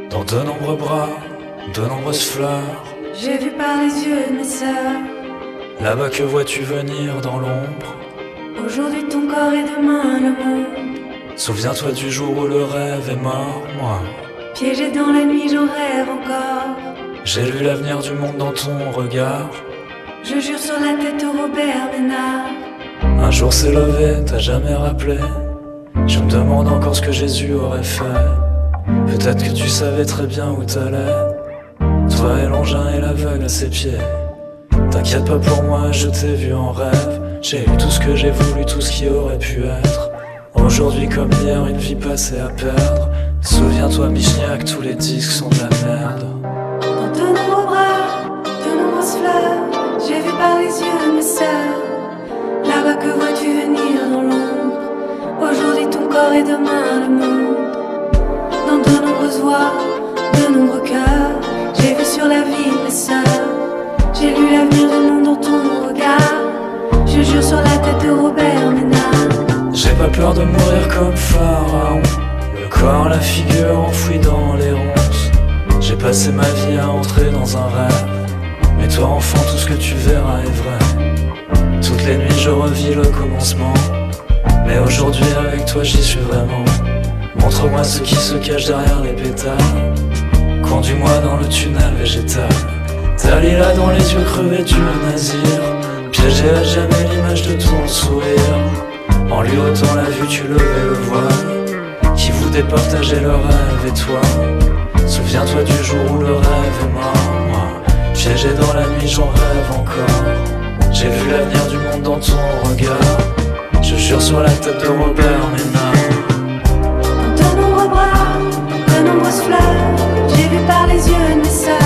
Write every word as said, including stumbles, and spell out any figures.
Dans de nombreux bras, de nombreuses fleurs. J'ai vu par les yeux de mes sœurs. Là-bas que vois-tu venir dans l'ombre? Aujourd'hui ton corps et demain le monde. Souviens-toi du jour où le rêve est mort, moi. Piégé dans la nuit j'en rêve encore. J'ai lu l'avenir du monde dans ton regard. Je jure sur la tête de Robert Ménard. Un jour s'est levé, t'as jamais rappelé. Je me demande encore ce que Jésus aurait fait. Peut-être que tu savais très bien où t'allais. Toi et l'engin et l'aveugle à ses pieds. T'inquiète pas pour moi, je t'ai vu en rêve. J'ai eu tout ce que j'ai voulu, tout ce qui aurait pu être. Aujourd'hui comme hier, une vie passée à perdre. Souviens-toi Michniac, tous les disques sont de la merde. Dans de nombreux bras, de nombreuses fleurs. J'ai vu par les yeux de mes sœurs. Là-bas que vois-tu venir dans l'ombre? Aujourd'hui ton corps et demain le monde. Dans de nombreuses voix, de nombreux cœurs. J'ai vu sur la vie de mes sœurs. J'ai lu l'avenir du monde dans ton regard. Je jure sur la tête de Robert Ménard. J'ai pas peur de mourir comme Pharaon. Le corps, la figure enfouie dans les ronces. J'ai passé ma vie à entrer dans un rêve. Mais toi enfant, tout ce que tu verras est vrai. Toutes les nuits je revis le commencement. Mais aujourd'hui avec toi j'y suis vraiment. Montre-moi ce qui se cache derrière les pétales. Conduis-moi dans le tunnel végétal. Dalila dans les yeux crevés du nazir. Piégé à jamais l'image de ton sourire. En lui ôtant la vue tu levais le voile. Qui vous départageait le rêve et toi. Souviens-toi du jour où le rêve est mort, moi. Piégé dans la nuit j'en rêve encore. J'ai vu l'avenir du monde dans ton regard. Je jure sur la tête de Robert Ménard. Dans de nombreux bras, de nombreuses fleurs. J'ai vu par les yeux de mes sœurs.